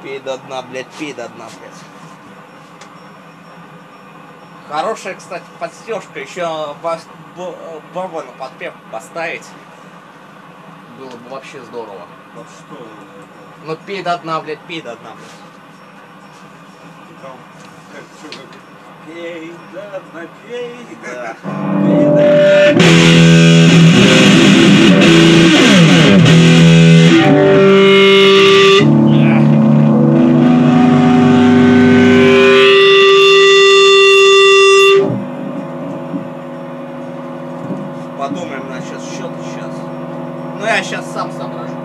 Пей до дна, блядь, пей до дна, блядь. Хорошая, кстати, подстежка. Еще бабу на подпев поставить. Было бы вообще здорово. Вот что? Ну пей до дна, блядь, пей до дна, блядь. Там, как, что, как, пей до дна, пей, Да. пей до дна. Подумаем насчет счета сейчас. Ну я сейчас сам соображу.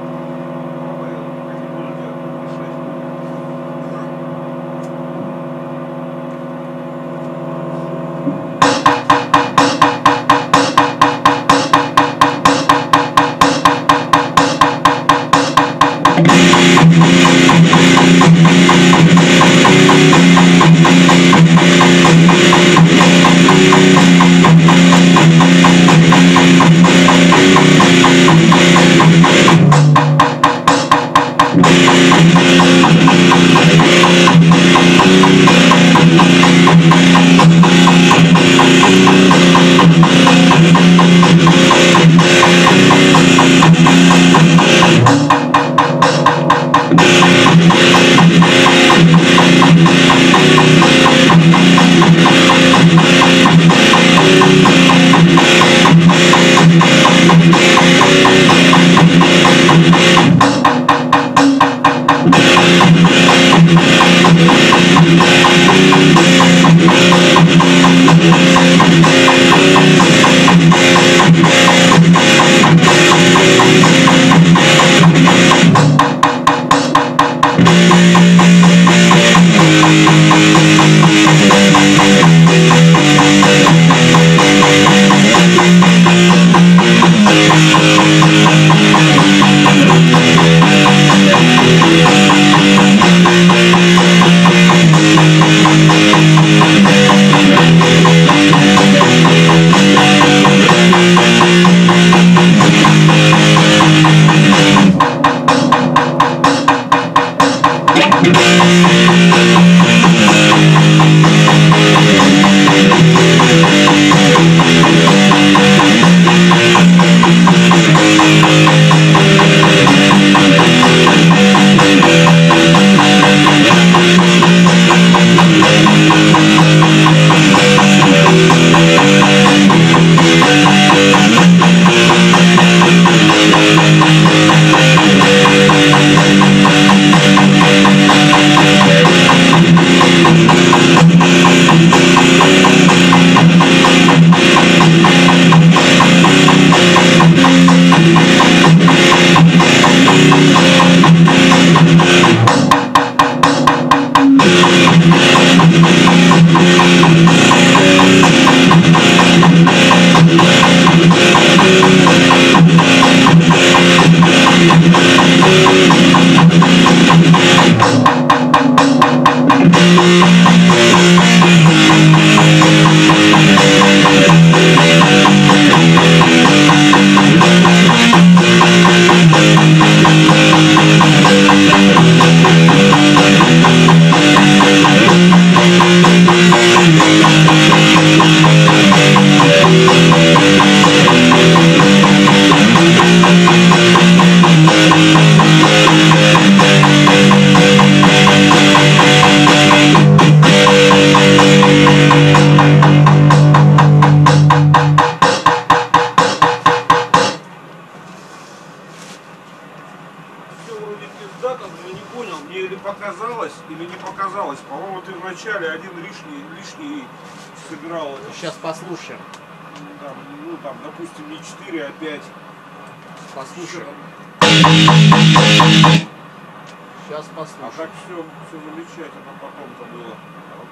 Или не показалось? По-моему, ты вначале один лишний собирал. Сейчас послушаем. Там, ну там, допустим, не 4, а 5. Послушаем. Сейчас А послушаем. так все замечательно потом-то было.